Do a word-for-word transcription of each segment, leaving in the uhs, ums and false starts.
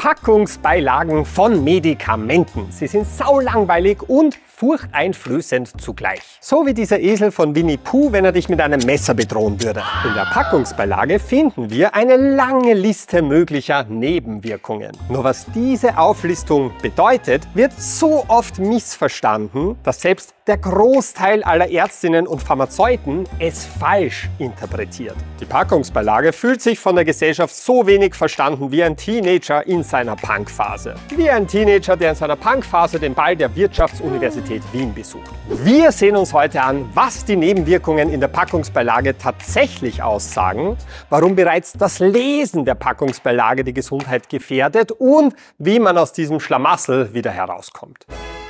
Packungsbeilagen von Medikamenten. Sie sind saulangweilig und furchteinflößend zugleich. So wie dieser Esel von Winnie Pooh, wenn er dich mit einem Messer bedrohen würde. In der Packungsbeilage finden wir eine lange Liste möglicher Nebenwirkungen. Nur was diese Auflistung bedeutet, wird so oft missverstanden, dass selbst der Großteil aller Ärztinnen und Pharmazeuten es falsch interpretiert. Die Packungsbeilage fühlt sich von der Gesellschaft so wenig verstanden wie ein Teenager in seiner Punkphase. Wie ein Teenager, der in seiner Punkphase den Ball der Wirtschaftsuniversität Wien besucht. Wir sehen uns heute an, was die Nebenwirkungen in der Packungsbeilage tatsächlich aussagen, warum bereits das Lesen der Packungsbeilage die Gesundheit gefährdet und wie man aus diesem Schlamassel wieder herauskommt.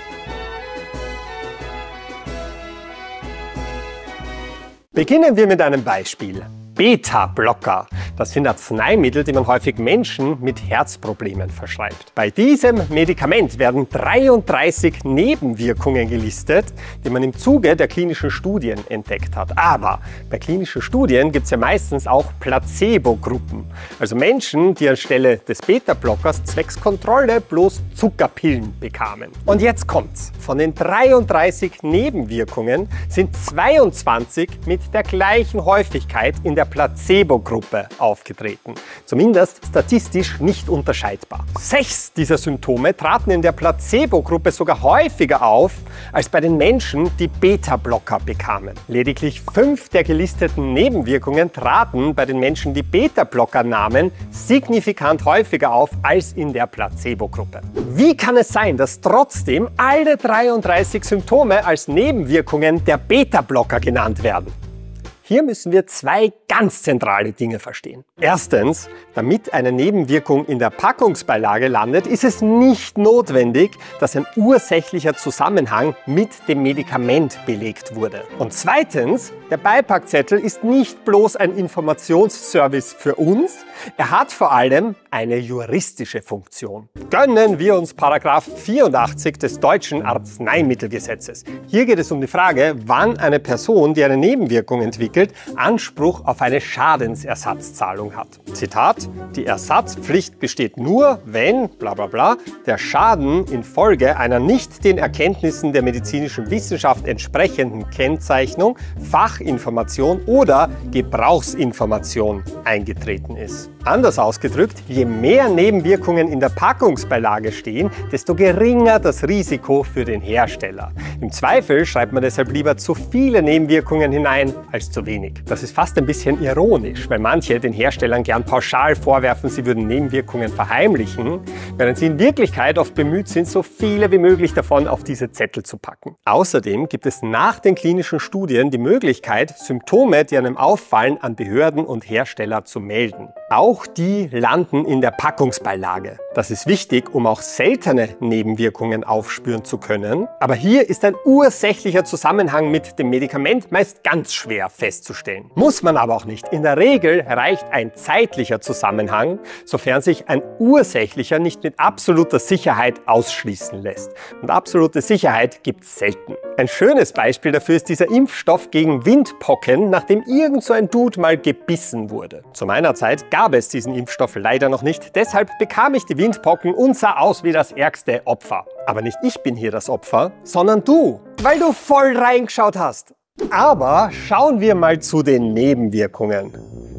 Beginnen wir mit einem Beispiel. Beta-Blocker. Das sind Arzneimittel, die man häufig Menschen mit Herzproblemen verschreibt. Bei diesem Medikament werden dreiunddreißig Nebenwirkungen gelistet, die man im Zuge der klinischen Studien entdeckt hat. Aber bei klinischen Studien gibt es ja meistens auch Placebo-Gruppen. Also Menschen, die anstelle des Beta-Blockers zwecks Kontrolle bloß Zuckerpillen bekamen. Und jetzt kommt's. Von den dreiunddreißig Nebenwirkungen sind zweiundzwanzig mit der gleichen Häufigkeit in der Placebo-Gruppe aufgetreten. Zumindest statistisch nicht unterscheidbar. Sechs dieser Symptome traten in der Placebo-Gruppe sogar häufiger auf als bei den Menschen, die Beta-Blocker bekamen. Lediglich fünf der gelisteten Nebenwirkungen traten bei den Menschen, die Beta-Blocker nahmen, signifikant häufiger auf als in der Placebo-Gruppe. Wie kann es sein, dass trotzdem alle dreiunddreißig Symptome als Nebenwirkungen der Beta-Blocker genannt werden? Hier müssen wir zwei ganz zentrale Dinge verstehen. Erstens, damit eine Nebenwirkung in der Packungsbeilage landet, ist es nicht notwendig, dass ein ursächlicher Zusammenhang mit dem Medikament belegt wurde. Und zweitens, der Beipackzettel ist nicht bloß ein Informationsservice für uns, er hat vor allem eine juristische Funktion. Gönnen wir uns Paragraph vierundachtzig des deutschen Arzneimittelgesetzes. Hier geht es um die Frage, wann eine Person, die eine Nebenwirkung entwickelt, Anspruch auf eine Schadensersatzzahlung hat. Zitat: Die Ersatzpflicht besteht nur, wenn bla bla bla der Schaden infolge einer nicht den Erkenntnissen der medizinischen Wissenschaft entsprechenden Kennzeichnung, Fachinformation oder Gebrauchsinformation eingetreten ist. Anders ausgedrückt, je mehr Nebenwirkungen in der Packungsbeilage stehen, desto geringer das Risiko für den Hersteller. Im Zweifel schreibt man deshalb lieber zu viele Nebenwirkungen hinein als zu wenig. Das ist fast ein bisschen ironisch, weil manche den Herstellern gern pauschal vorwerfen, sie würden Nebenwirkungen verheimlichen, während sie in Wirklichkeit oft bemüht sind, so viele wie möglich davon auf diese Zettel zu packen. Außerdem gibt es nach den klinischen Studien die Möglichkeit, Symptome, die einem auffallen, an Behörden und Hersteller zu melden. Auch die landen in der Packungsbeilage. Das ist wichtig, um auch seltene Nebenwirkungen aufspüren zu können. Aber hier ist ein ursächlicher Zusammenhang mit dem Medikament meist ganz schwer festzustellen. Muss man aber auch nicht. In der Regel reicht ein zeitlicher Zusammenhang, sofern sich ein ursächlicher nicht mit absoluter Sicherheit ausschließen lässt. Und absolute Sicherheit gibt es selten. Ein schönes Beispiel dafür ist dieser Impfstoff gegen Windpocken, nachdem irgend so ein Dude mal gebissen wurde. Zu meiner Zeit gab es diesen Impfstoff leider noch nicht, deshalb bekam ich die Windpocken und sah aus wie das ärgste Opfer. Aber nicht ich bin hier das Opfer, sondern du, weil du voll reingeschaut hast. Aber schauen wir mal zu den Nebenwirkungen.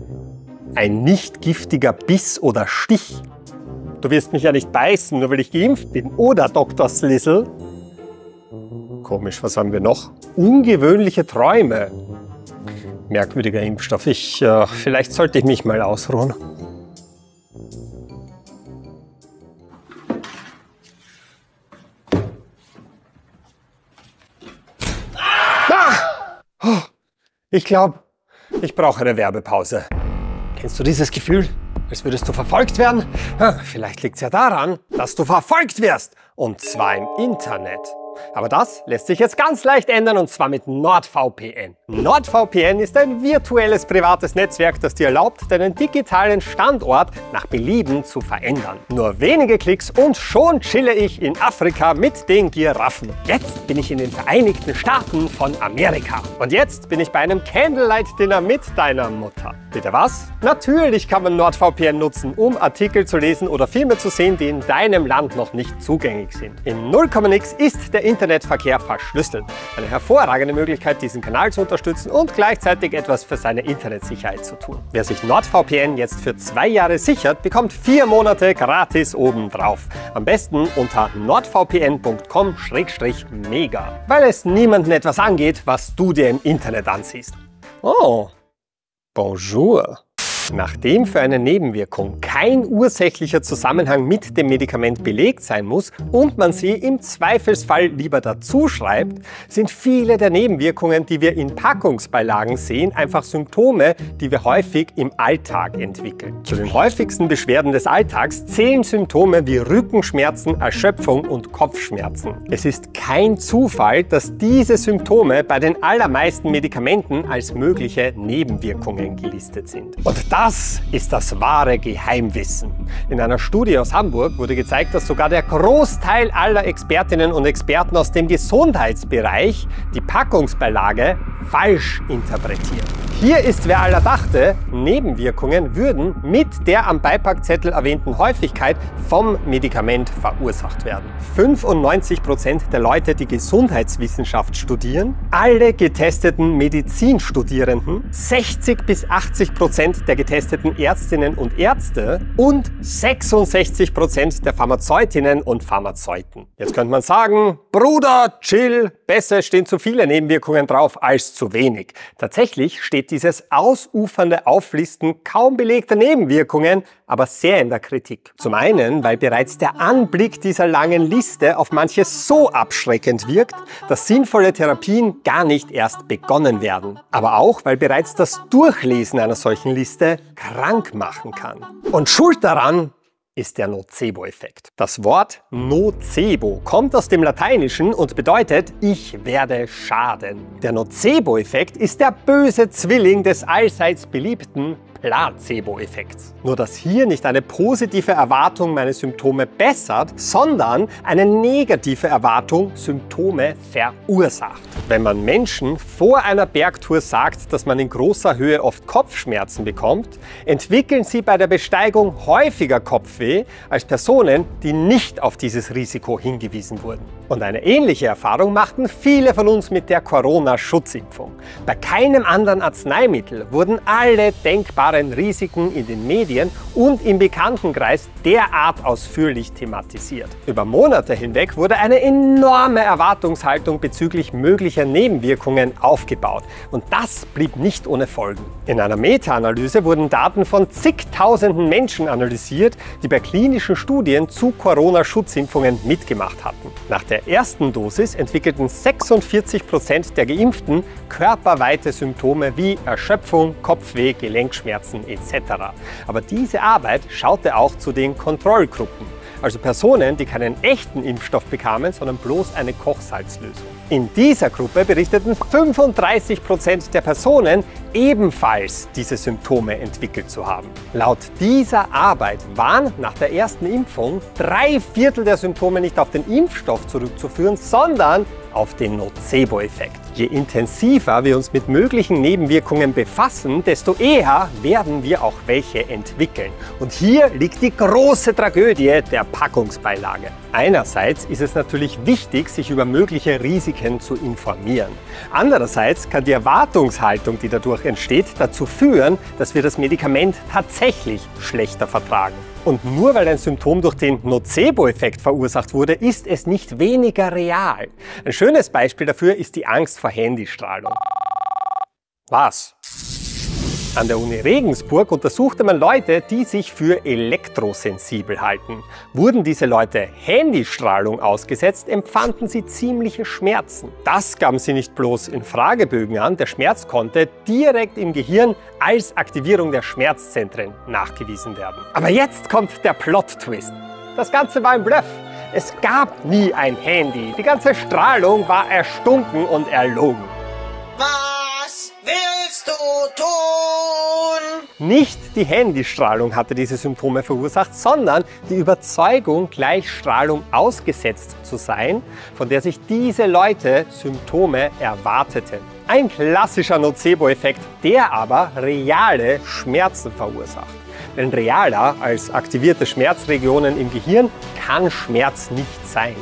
Ein nicht giftiger Biss oder Stich. Du wirst mich ja nicht beißen, nur weil ich geimpft bin, oder Doktor Slizzle? Komisch, was haben wir noch? Ungewöhnliche Träume. Merkwürdiger Impfstoff. Ich, äh, vielleicht sollte ich mich mal ausruhen. Ah! Oh, ich glaube, ich brauche eine Werbepause. Kennst du dieses Gefühl, als würdest du verfolgt werden? Hm, vielleicht liegt es ja daran, dass du verfolgt wirst. Und zwar im Internet. Aber das lässt sich jetzt ganz leicht ändern, und zwar mit NordVPN. NordVPN ist ein virtuelles privates Netzwerk, das dir erlaubt, deinen digitalen Standort nach Belieben zu verändern. Nur wenige Klicks und schon chille ich in Afrika mit den Giraffen. Jetzt bin ich in den Vereinigten Staaten von Amerika. Und jetzt bin ich bei einem Candlelight-Dinner mit deiner Mutter. Bitte was? Natürlich kann man NordVPN nutzen, um Artikel zu lesen oder Filme zu sehen, die in deinem Land noch nicht zugänglich sind. In null Komma nix ist der Internetverkehr verschlüsselt. Eine hervorragende Möglichkeit, diesen Kanal zu unterstützen und gleichzeitig etwas für seine Internetsicherheit zu tun. Wer sich NordVPN jetzt für zwei Jahre sichert, bekommt vier Monate gratis obendrauf. Am besten unter nordvpn punkt com schrägstrich mega, weil es niemandem etwas angeht, was du dir im Internet ansiehst. Oh, bonjour. Nachdem für eine Nebenwirkung kein ursächlicher Zusammenhang mit dem Medikament belegt sein muss und man sie im Zweifelsfall lieber dazu schreibt, sind viele der Nebenwirkungen, die wir in Packungsbeilagen sehen, einfach Symptome, die wir häufig im Alltag entwickeln. Zu den häufigsten Beschwerden des Alltags zählen Symptome wie Rückenschmerzen, Erschöpfung und Kopfschmerzen. Es ist kein Zufall, dass diese Symptome bei den allermeisten Medikamenten als mögliche Nebenwirkungen gelistet sind. Und das ist das wahre Geheimwissen. In einer Studie aus Hamburg wurde gezeigt, dass sogar der Großteil aller Expertinnen und Experten aus dem Gesundheitsbereich die Packungsbeilage falsch interpretieren. Hier ist, wer aller dachte, Nebenwirkungen würden mit der am Beipackzettel erwähnten Häufigkeit vom Medikament verursacht werden. fünfundneunzig Prozent der Leute, die Gesundheitswissenschaft studieren, alle getesteten Medizinstudierenden, sechzig bis achtzig Prozent der getesteten Ärztinnen und Ärzte und sechsundsechzig Prozent der Pharmazeutinnen und Pharmazeuten. Jetzt könnte man sagen, Bruder, chill, besser stehen zu viele Nebenwirkungen drauf als zu wenig. Tatsächlich steht dieses ausufernde Auflisten kaum belegter Nebenwirkungen aber sehr in der Kritik. Zum einen, weil bereits der Anblick dieser langen Liste auf manche so abschreckend wirkt, dass sinnvolle Therapien gar nicht erst begonnen werden. Aber auch, weil bereits das Durchlesen einer solchen Liste krank machen kann. Und schuld daran ist der Nocebo-Effekt. Das Wort Nocebo kommt aus dem Lateinischen und bedeutet, ich werde schaden. Der Nocebo-Effekt ist der böse Zwilling des allseits beliebten Placebo-Effekts. Nur dass hier nicht eine positive Erwartung meine Symptome bessert, sondern eine negative Erwartung Symptome verursacht. Wenn man Menschen vor einer Bergtour sagt, dass man in großer Höhe oft Kopfschmerzen bekommt, entwickeln sie bei der Besteigung häufiger Kopfweh als Personen, die nicht auf dieses Risiko hingewiesen wurden. Und eine ähnliche Erfahrung machten viele von uns mit der Corona-Schutzimpfung. Bei keinem anderen Arzneimittel wurden alle denkbaren Risiken in den Medien und im Bekanntenkreis derart ausführlich thematisiert. Über Monate hinweg wurde eine enorme Erwartungshaltung bezüglich möglicher Nebenwirkungen aufgebaut. Und das blieb nicht ohne Folgen. In einer Meta-Analyse wurden Daten von zigtausenden Menschen analysiert, die bei klinischen Studien zu Corona-Schutzimpfungen mitgemacht hatten. Nach der ersten Dosis entwickelten sechsundvierzig Prozent der Geimpften körperweite Symptome wie Erschöpfung, Kopfweh, Gelenkschmerzen et cetera. Aber diese Arbeit schaute auch zu den Kontrollgruppen, also Personen, die keinen echten Impfstoff bekamen, sondern bloß eine Kochsalzlösung. In dieser Gruppe berichteten fünfunddreißig Prozent der Personen ebenfalls diese Symptome entwickelt zu haben. Laut dieser Arbeit waren nach der ersten Impfung drei Viertel der Symptome nicht auf den Impfstoff zurückzuführen, sondern auf den Nocebo-Effekt. Je intensiver wir uns mit möglichen Nebenwirkungen befassen, desto eher werden wir auch welche entwickeln. Und hier liegt die große Tragödie der Packungsbeilage. Einerseits ist es natürlich wichtig, sich über mögliche Risiken zu informieren. Andererseits kann die Erwartungshaltung, die dadurch entsteht, dazu führen, dass wir das Medikament tatsächlich schlechter vertragen. Und nur weil ein Symptom durch den Nocebo-Effekt verursacht wurde, ist es nicht weniger real. Ein schönes Beispiel dafür ist die Angst vor Handystrahlung. Was? An der Uni Regensburg untersuchte man Leute, die sich für elektrosensibel halten. Wurden diese Leute Handystrahlung ausgesetzt, empfanden sie ziemliche Schmerzen. Das gaben sie nicht bloß in Fragebögen an, der Schmerz konnte direkt im Gehirn als Aktivierung der Schmerzzentren nachgewiesen werden. Aber jetzt kommt der Plot-Twist. Das Ganze war ein Bluff. Es gab nie ein Handy. Die ganze Strahlung war erstunken und erlogen. Was willst du tun? Nicht die Handystrahlung hatte diese Symptome verursacht, sondern die Überzeugung, gleich Strahlung ausgesetzt zu sein, von der sich diese Leute Symptome erwarteten. Ein klassischer Nocebo-Effekt, der aber reale Schmerzen verursacht. Denn realer als aktivierte Schmerzregionen im Gehirn kann Schmerz nicht sein.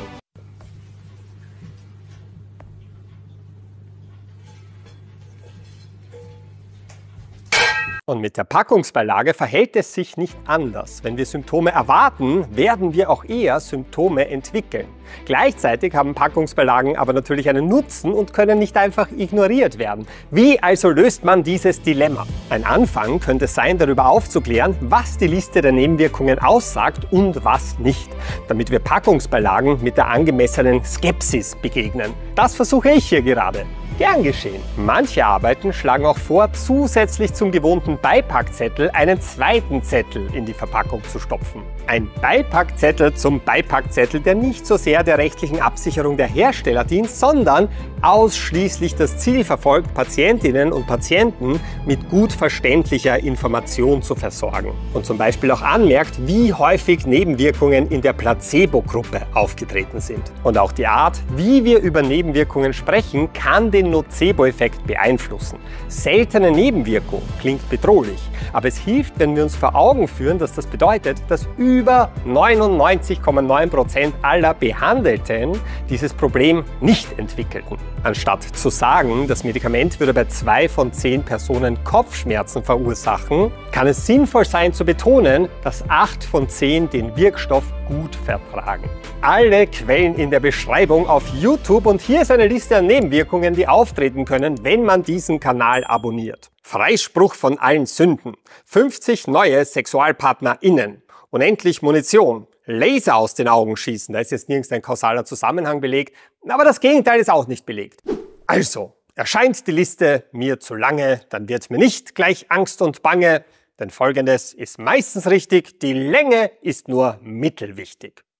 Und mit der Packungsbeilage verhält es sich nicht anders. Wenn wir Symptome erwarten, werden wir auch eher Symptome entwickeln. Gleichzeitig haben Packungsbeilagen aber natürlich einen Nutzen und können nicht einfach ignoriert werden. Wie also löst man dieses Dilemma? Ein Anfang könnte sein, darüber aufzuklären, was die Liste der Nebenwirkungen aussagt und was nicht, damit wir Packungsbeilagen mit der angemessenen Skepsis begegnen. Das versuche ich hier gerade. Gern geschehen. Manche Arbeiten schlagen auch vor, zusätzlich zum gewohnten Beipackzettel einen zweiten Zettel in die Verpackung zu stopfen. Ein Beipackzettel zum Beipackzettel, der nicht so sehr der rechtlichen Absicherung der Hersteller dient, sondern ausschließlich das Ziel verfolgt, Patientinnen und Patienten mit gut verständlicher Information zu versorgen. Und zum Beispiel auch anmerkt, wie häufig Nebenwirkungen in der Placebo-Gruppe aufgetreten sind. Und auch die Art, wie wir über Nebenwirkungen sprechen, kann den Nocebo-Effekt beeinflussen. Seltene Nebenwirkung klingt bedrohlich, aber es hilft, wenn wir uns vor Augen führen, dass das bedeutet, dass über neunundneunzig Komma neun Prozent aller Behandelten dieses Problem nicht entwickelten. Anstatt zu sagen, das Medikament würde bei zwei von zehn Personen Kopfschmerzen verursachen, kann es sinnvoll sein zu betonen, dass acht von zehn den Wirkstoff gut vertragen. Alle Quellen in der Beschreibung auf YouTube und hier ist eine Liste an Nebenwirkungen, die auftreten können, wenn man diesen Kanal abonniert. Freispruch von allen Sünden, fünfzig neue SexualpartnerInnen, unendlich Munition, Laser aus den Augen schießen, da ist jetzt nirgends ein kausaler Zusammenhang belegt, aber das Gegenteil ist auch nicht belegt. Also, erscheint die Liste mir zu lange, dann wird mir nicht gleich Angst und Bange, denn Folgendes ist meistens richtig, die Länge ist nur mittelwichtig.